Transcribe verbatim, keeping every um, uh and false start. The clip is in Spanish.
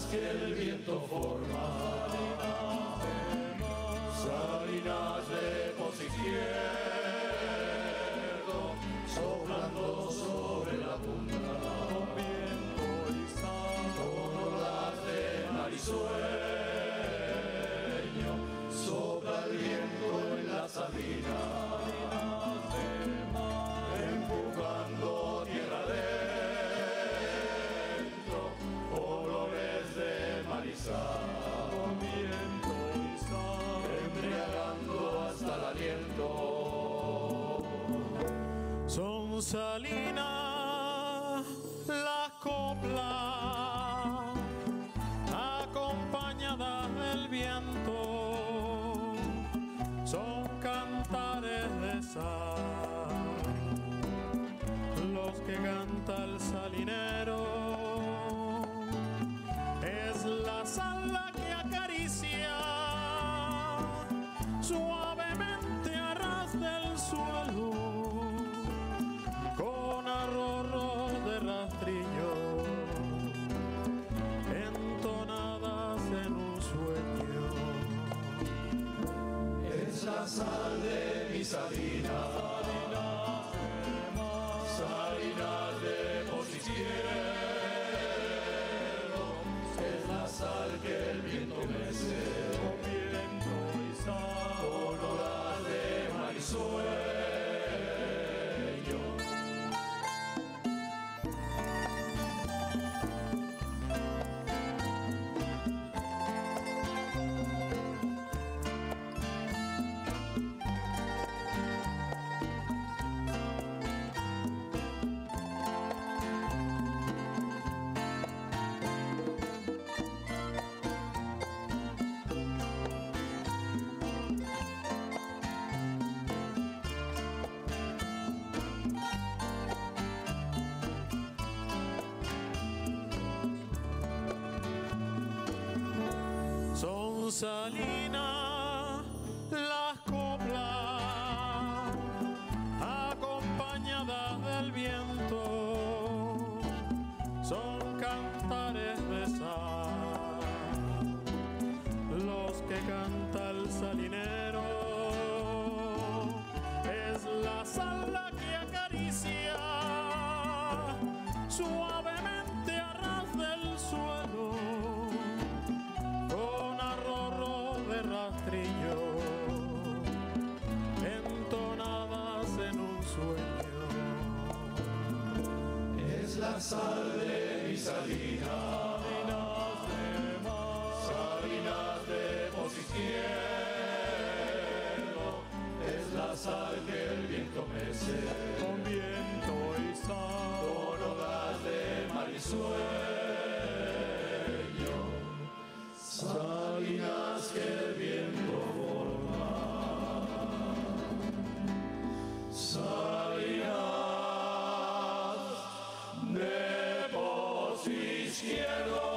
que el viento forma, salinas de pos izquierdo, soplando sobre la punta, con viento y sal, con olas de mar y sueño, sopla el viento en la salina, empujando tierra adentro, olores de marizal, con viento y sal, embriagando hasta el aliento. Son salinas las coplas acompañadas del viento, son cantares de sal los que canta el salinero. Es la sal la que acaricia suavemente a ras del suelo, con arroros de rastrillo entonadas en un sueño. Es la sal de mi salina, salinas de pos izquierdo, es la sal que el viento mece, con viento y sal, con olas de mar y sueño. Son salinas las coplas acompañadas del viento, son cantares de sal los que canta el salinero. Es la sal la que acaricia suavemente a ras del suelo, con arroros de rastrillo entonadas en un sueño. Es la sal de mi salina, salinas de pos izquierdo, es la sal que el viento mece, Con viento y sal, con olas de mar y sueño, salinas que el viento forma, salinas de pos izquierdo.